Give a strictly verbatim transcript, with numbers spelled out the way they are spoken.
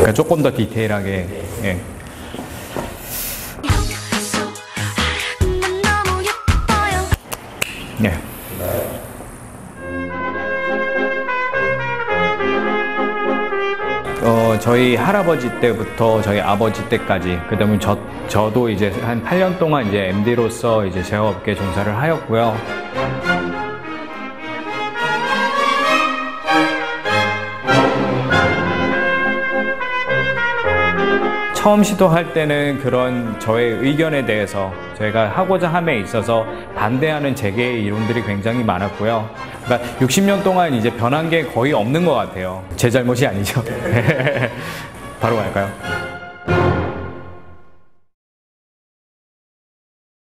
그러니까 조금 더 디테일하게. 예. 네. 어, 저희 할아버지 때부터 저희 아버지 때까지, 그 다음에 저, 저도 이제 한 팔 년 동안 이제 엠디로서 이제 제어업계 종사를 하였고요. 처음 시도할 때는 그런 저의 의견에 대해서 저희가 하고자 함에 있어서 반대하는 재계의 이론들이 굉장히 많았고요. 그러니까 육십 년 동안 이제 변한 게 거의 없는 것 같아요. 제 잘못이 아니죠. 바로 갈까요?